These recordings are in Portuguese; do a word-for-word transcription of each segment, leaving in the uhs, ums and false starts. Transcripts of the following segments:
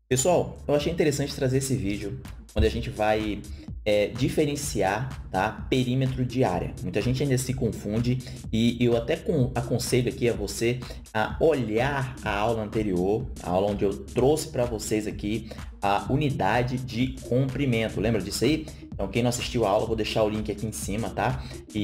Pessoal, eu achei interessante trazer esse vídeo onde a gente vai é, diferenciar, tá, perímetro de área. Muita gente ainda se confunde e eu até com, aconselho aqui a você a olhar a aula anterior, a aula onde eu trouxe para vocês aqui a unidade de comprimento. Lembra disso aí? Então, quem não assistiu a aula, eu vou deixar o link aqui em cima, tá?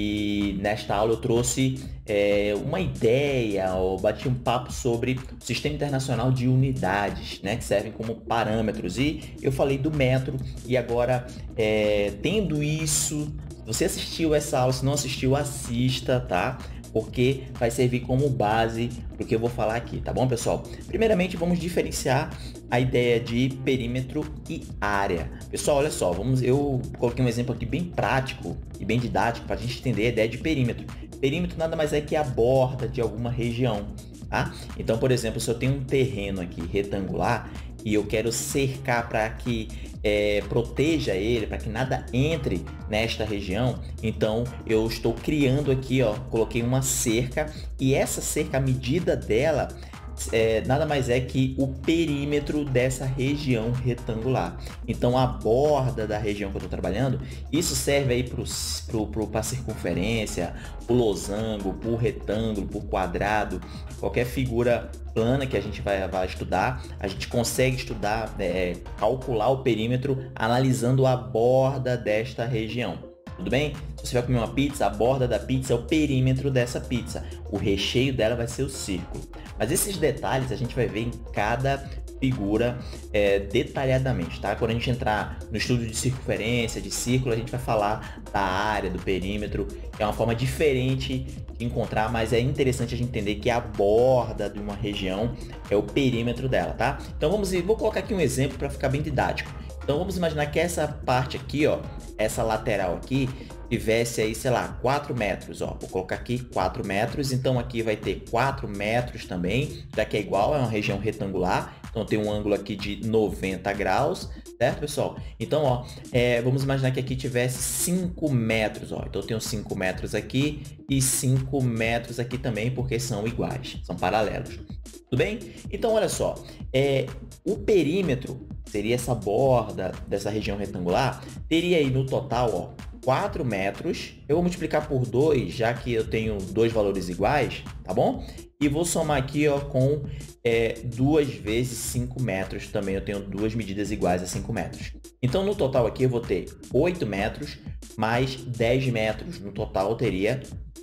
E nesta aula eu trouxe é, uma ideia, eu bati um papo sobre o Sistema Internacional de Unidades, né? Que servem como parâmetros. E eu falei do metro e agora, é, tendo isso, se você assistiu essa aula, se não assistiu, assista, tá? Porque vai servir como base para o que eu vou falar aqui, tá bom, pessoal? Primeiramente, vamos diferenciar a ideia de perímetro e área. Pessoal, olha só, vamos, eu coloquei um exemplo aqui bem prático e bem didático para a gente entender a ideia de perímetro. Perímetro nada mais é que a borda de alguma região, tá? Então, por exemplo, se eu tenho um terreno aqui retangular e eu quero cercar para que é, proteja ele, para que nada entre nesta região, então eu estou criando aqui, ó, coloquei uma cerca e essa cerca, a medida dela é, nada mais é que o perímetro dessa região retangular. Então a borda da região que eu estou trabalhando, isso serve aí para a circunferência, o losango, para o retângulo, para o quadrado, qualquer figura plana que a gente vai, vai estudar, a gente consegue estudar, é, calcular o perímetro analisando a borda desta região. Tudo bem? Se você vai comer uma pizza, a borda da pizza é o perímetro dessa pizza. O recheio dela vai ser o círculo. Mas esses detalhes a gente vai ver em cada figura é, detalhadamente, tá? Quando a gente entrar no estudo de circunferência, de círculo, a gente vai falar da área, do perímetro, que é uma forma diferente de encontrar, mas é interessante a gente entender que a borda de uma região é o perímetro dela, tá? Então vamos, vou colocar aqui um exemplo para ficar bem didático. Então vamos imaginar que essa parte aqui, ó, essa lateral aqui, tivesse aí, sei lá, quatro metros, ó. Vou colocar aqui quatro metros, então aqui vai ter quatro metros também, já que é igual, é uma região retangular, então tem um ângulo aqui de noventa graus, certo, pessoal? Então, ó, é, vamos imaginar que aqui tivesse cinco metros, ó. Então eu tenho cinco metros aqui e cinco metros aqui também, porque são iguais, são paralelos. Tudo bem? Então, olha só, é, o perímetro seria essa borda dessa região retangular, teria aí no total, ó, quatro metros. Eu vou multiplicar por dois, já que eu tenho dois valores iguais, tá bom? E vou somar aqui, ó, com é, duas vezes cinco metros, também eu tenho duas medidas iguais a cinco metros. Então, no total aqui eu vou ter oito metros mais dez metros, no total eu teria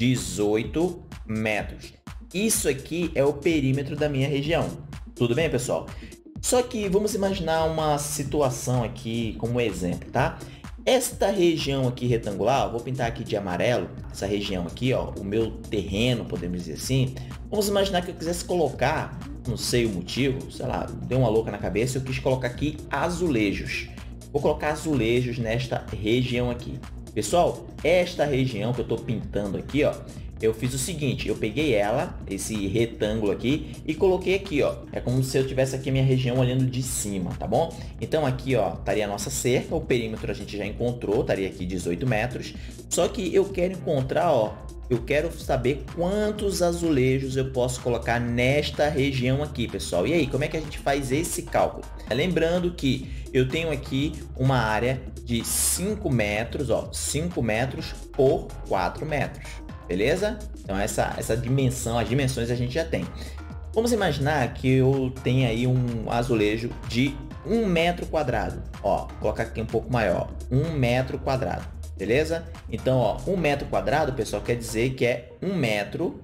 dezoito metros. Isso aqui é o perímetro da minha região. Tudo bem, pessoal? Só que vamos imaginar uma situação aqui como exemplo, tá? Esta região aqui retangular, vou pintar aqui de amarelo, essa região aqui, ó, o meu terreno, podemos dizer assim. Vamos imaginar que eu quisesse colocar, não sei o motivo, sei lá, deu uma louca na cabeça, eu quis colocar aqui azulejos. Vou colocar azulejos nesta região aqui. Pessoal, esta região que eu estou pintando aqui, ó, eu fiz o seguinte, eu peguei ela, esse retângulo aqui, e coloquei aqui, ó. É como se eu tivesse aqui a minha região olhando de cima, tá bom? Então aqui, ó, estaria a nossa cerca, o perímetro a gente já encontrou, estaria aqui dezoito metros. Só que eu quero encontrar, ó, eu quero saber quantos azulejos eu posso colocar nesta região aqui, pessoal. E aí, como é que a gente faz esse cálculo? Lembrando que eu tenho aqui uma área de cinco metros, ó, cinco metros por quatro metros. Beleza? Então essa, essa dimensão, as dimensões a gente já tem. Vamos imaginar que eu tenho aí um azulejo de um metro quadrado. Ó, vou colocar aqui um pouco maior, um metro quadrado. Beleza? Então, ó, um metro quadrado, pessoal, quer dizer que é um metro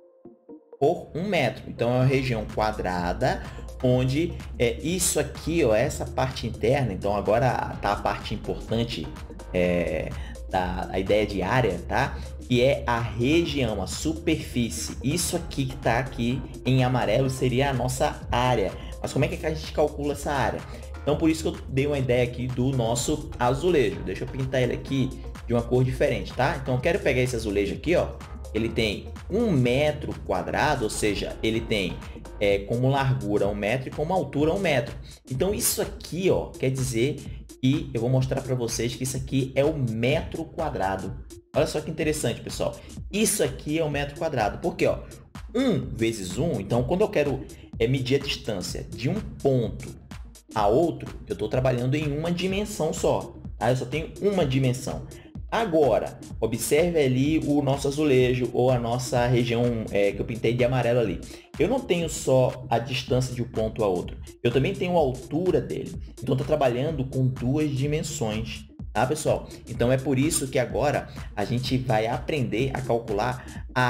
por um metro. Então é uma região quadrada onde é isso aqui, ó, essa parte interna. Então agora tá a parte importante é, da a ideia de área, tá? Que é a região, a superfície. Isso aqui que está aqui em amarelo seria a nossa área. Mas como é que a gente calcula essa área? Então, por isso que eu dei uma ideia aqui do nosso azulejo. Deixa eu pintar ele aqui de uma cor diferente, tá? Então, eu quero pegar esse azulejo aqui, ó. Ele tem um metro quadrado, ou seja, ele tem é, como largura um metro e como altura um metro. Então, isso aqui, ó, quer dizer que eu vou mostrar para vocês que isso aqui é o metro quadrado. Olha só que interessante, pessoal. Isso aqui é o metro quadrado. Por quê? Ó, um vezes um, então quando eu quero é, medir a distância de um ponto a outro, eu estou trabalhando em uma dimensão só. Tá? Eu só tenho uma dimensão. Agora, observe ali o nosso azulejo ou a nossa região é, que eu pintei de amarelo ali. Eu não tenho só a distância de um ponto a outro, eu também tenho a altura dele. Então, estou trabalhando com duas dimensões, tá, pessoal? Então, é por isso que agora a gente vai aprender a calcular a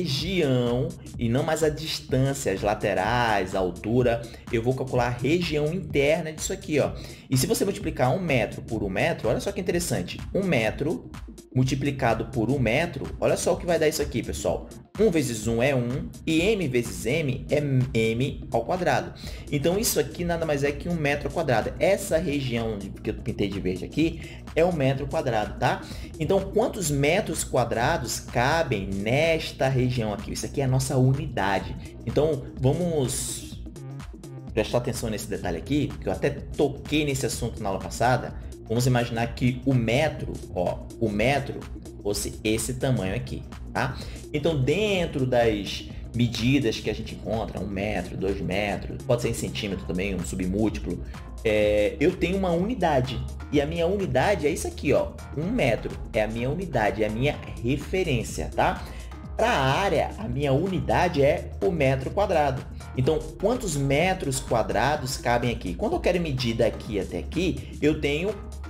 região e não mais a distância, as laterais, a altura. Eu vou calcular a região interna disso aqui, ó. E se você multiplicar um metro por um metro, olha só que interessante. Um metro multiplicado por um metro, olha só o que vai dar isso aqui, pessoal. um vezes um é um e m vezes m é m ao quadrado. Então, isso aqui nada mais é que um metro quadrado. Essa região que eu pintei de verde aqui é um metro quadrado, tá? Então, quantos metros quadrados cabem nesta região aqui? Isso aqui é a nossa unidade. Então, vamos prestar atenção nesse detalhe aqui, que eu até toquei nesse assunto na aula passada. Vamos imaginar que o metro, ó, o metro fosse esse tamanho aqui, tá? Então, dentro das medidas que a gente encontra, um metro, dois metros, pode ser em centímetro também, um submúltiplo, é, eu tenho uma unidade. E a minha unidade é isso aqui, ó, um metro. É a minha unidade, é a minha referência, tá? Para a área, a minha unidade é o metro quadrado. Então, quantos metros quadrados cabem aqui? Quando eu quero medir daqui até aqui, eu tenho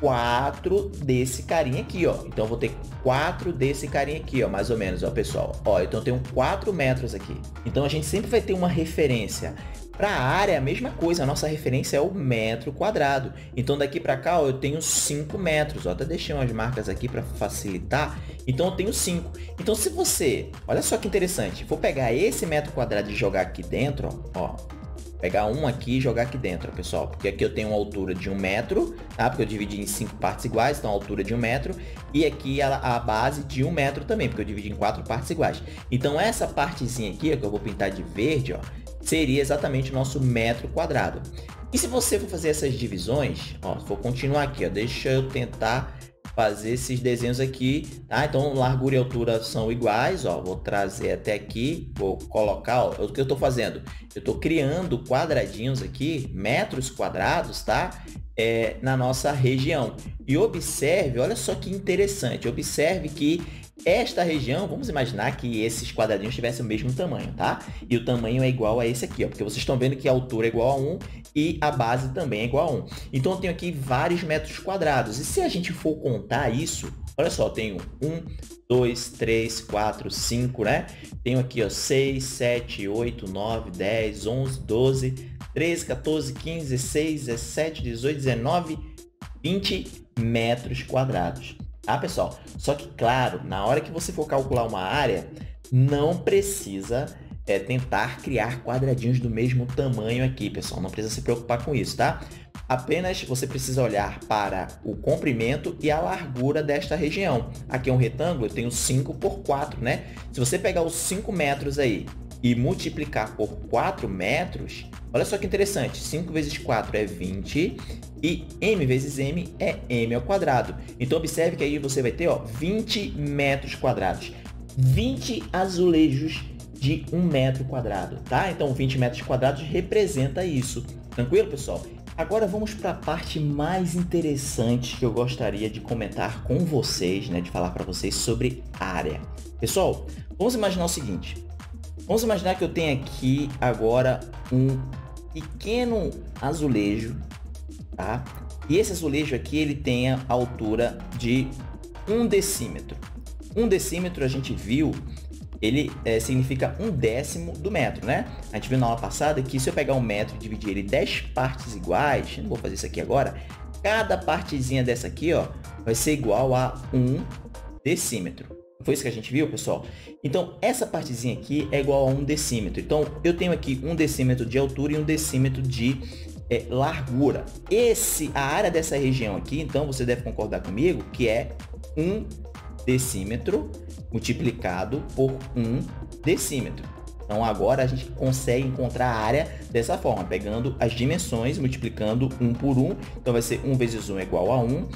quatro desse carinha aqui, ó. Então, eu vou ter quatro desse carinha aqui, ó, mais ou menos, ó, pessoal. Ó, então, eu tenho quatro metros aqui. Então, a gente sempre vai ter uma referência. Para a área, a mesma coisa, a nossa referência é o metro quadrado. Então, daqui para cá, ó, eu tenho cinco metros. Ó, até deixei umas marcas aqui para facilitar. Então, eu tenho cinco. Então, se você, olha só que interessante, for pegar esse metro quadrado e jogar aqui dentro, ó, ó, pegar um aqui e jogar aqui dentro, ó, pessoal. Porque aqui eu tenho uma altura de um metro, tá? Porque eu dividi em cinco partes iguais, então a altura de um metro. E aqui a, a base de um metro também, porque eu dividi em quatro partes iguais. Então, essa partezinha aqui, ó, que eu vou pintar de verde, ó, seria exatamente o nosso metro quadrado. E se você for fazer essas divisões, ó, vou continuar aqui, ó, deixa eu tentar fazer esses desenhos aqui, tá? Então, largura e altura são iguais, ó, vou trazer até aqui, vou colocar, ó, o que eu estou fazendo? Eu estou criando quadradinhos aqui, metros quadrados, tá? É, na nossa região. E observe, olha só que interessante, observe que esta região, vamos imaginar que esses quadradinhos tivessem o mesmo tamanho, tá? E o tamanho é igual a esse aqui, ó, porque vocês estão vendo que a altura é igual a um e a base também é igual a um. Então, eu tenho aqui vários metros quadrados. E se a gente for contar isso, olha só, eu tenho um, dois, três, quatro, cinco, né? Tenho aqui, ó, seis, sete, oito, nove, dez, onze, doze, treze, quatorze, quinze, dezesseis, dezessete, dezoito, dezenove, vinte metros quadrados. Tá, pessoal? Só que, claro, na hora que você for calcular uma área, não precisa é, tentar criar quadradinhos do mesmo tamanho aqui, pessoal. Não precisa se preocupar com isso, tá? Apenas você precisa olhar para o comprimento e a largura desta região. Aqui é um retângulo, eu tenho cinco por quatro, né? Se você pegar os cinco metros aí e multiplicar por quatro metros, olha só que interessante, cinco vezes quatro é vinte e m vezes m é m ao quadrado. Então, observe que aí você vai ter, ó, vinte metros quadrados, vinte azulejos de um metro quadrado, tá? Então, vinte metros quadrados representa isso. Tranquilo, pessoal? Agora, vamos para a parte mais interessante que eu gostaria de comentar com vocês, né? De falar para vocês sobre área. Pessoal, vamos imaginar o seguinte. Vamos imaginar que eu tenho aqui agora um pequeno azulejo, tá? E esse azulejo aqui, ele tem a altura de um decímetro. Um decímetro, a gente viu, ele é, significa um décimo do metro, né? A gente viu na aula passada que se eu pegar um metro e dividir ele em dez partes iguais, não vou fazer isso aqui agora, cada partezinha dessa aqui, ó, vai ser igual a um decímetro. Foi isso que a gente viu, pessoal? Então, essa partezinha aqui é igual a um decímetro. Então, eu tenho aqui um decímetro de altura e um decímetro de é, largura. Esse, a área dessa região aqui, então, você deve concordar comigo, que é um decímetro multiplicado por um decímetro. Então, agora a gente consegue encontrar a área dessa forma, pegando as dimensões, multiplicando um por um. Então, vai ser um vezes um é igual a um.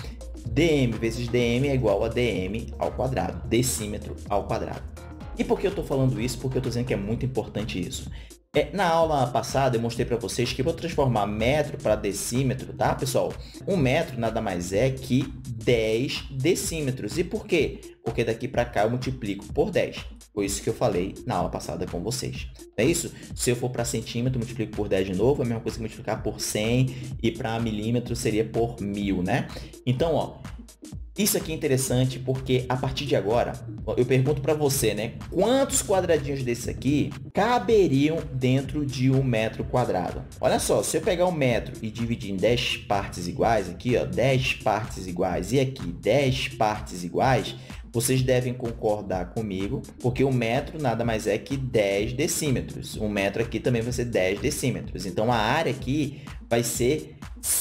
dm vezes dm é igual a dm ao quadrado, decímetro ao quadrado. E por que eu estou falando isso? Porque eu estou dizendo que é muito importante isso. É, na aula passada eu mostrei para vocês que eu vou transformar metro para decímetro, tá, pessoal? Um metro nada mais é que dez decímetros. E por quê? Porque daqui para cá eu multiplico por dez. Foi isso que eu falei na aula passada com vocês. Não é isso? Se eu for para centímetro, multiplico por dez de novo, é a mesma coisa que multiplicar por cem, e para milímetro seria por mil, né? Então, ó, isso aqui é interessante porque a partir de agora, eu pergunto para você, né? Quantos quadradinhos desse aqui caberiam dentro de um metro quadrado? Olha só, se eu pegar um metro e dividir em dez partes iguais, aqui, ó, dez partes iguais, e aqui dez partes iguais, vocês devem concordar comigo, porque o metro nada mais é que dez decímetros. Um metro aqui também vai ser dez decímetros. Então, a área aqui vai ser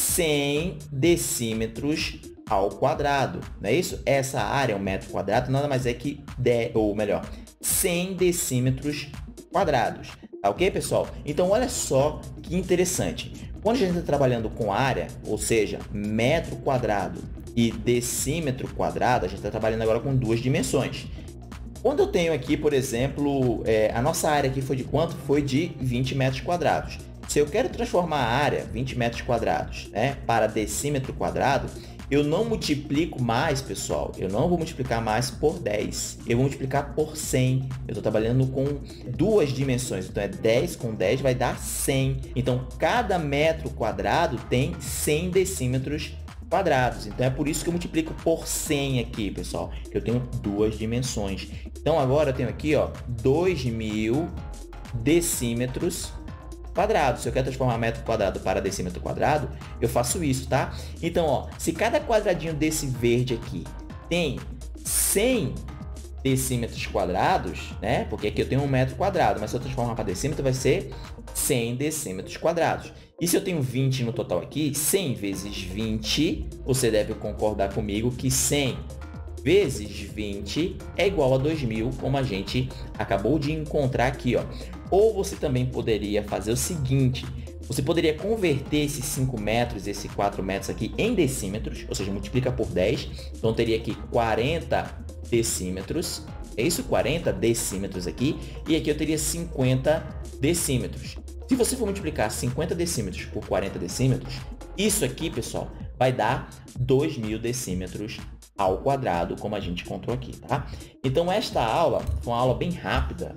cem decímetros ao quadrado, não é isso? Essa área, um metro quadrado, nada mais é que dez, ou melhor, cem decímetros quadrados. Tá ok, pessoal? Então, olha só que interessante. Quando a gente está trabalhando com área, ou seja, metro quadrado e decímetro quadrado, a gente está trabalhando agora com duas dimensões. Quando eu tenho aqui, por exemplo, é, a nossa área aqui foi de quanto? Foi de vinte metros quadrados. Se eu quero transformar a área, vinte metros quadrados, né, para decímetro quadrado, eu não multiplico mais, pessoal, eu não vou multiplicar mais por dez, eu vou multiplicar por cem. Eu estou trabalhando com duas dimensões, então é dez com dez vai dar cem. Então, cada metro quadrado tem cem decímetros quadrados. Então, é por isso que eu multiplico por cem aqui, pessoal, que eu tenho duas dimensões. Então, agora eu tenho aqui, ó, dois mil decímetros quadrado. Se eu quero transformar metro quadrado para decímetro quadrado, eu faço isso, tá? Então, ó, se cada quadradinho desse verde aqui tem cem decímetros quadrados, né? Porque aqui eu tenho um metro quadrado, mas se eu transformar para decímetro, vai ser cem decímetros quadrados. E se eu tenho vinte no total aqui, cem vezes vinte, você deve concordar comigo que cem vezes vinte é igual a dois mil, como a gente acabou de encontrar aqui, ó. Ou você também poderia fazer o seguinte, você poderia converter esses cinco metros, esses quatro metros aqui em decímetros, ou seja, multiplica por dez, então teria aqui quarenta decímetros, é isso? quarenta decímetros aqui, e aqui eu teria cinquenta decímetros. Se você for multiplicar cinquenta decímetros por quarenta decímetros, isso aqui, pessoal, vai dar dois mil decímetros ao quadrado, como a gente encontrou aqui, tá? Então, esta aula foi uma aula bem rápida,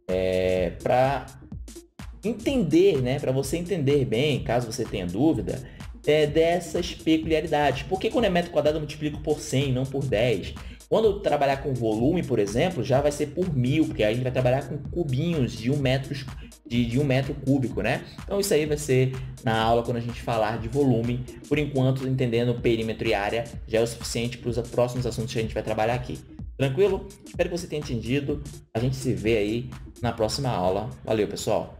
é, para entender, né? Para você entender bem, caso você tenha dúvida, é, dessas peculiaridades. Por que quando é metro quadrado eu multiplico por cem, não por dez? Quando eu trabalhar com volume, por exemplo, já vai ser por mil, porque aí a gente vai trabalhar com cubinhos de um metro, de, de um metro cúbico, né? Então, isso aí vai ser na aula quando a gente falar de volume. Por enquanto, entendendo perímetro e área já é o suficiente para os próximos assuntos que a gente vai trabalhar aqui. Tranquilo? Espero que você tenha entendido. A gente se vê aí na próxima aula. Valeu, pessoal!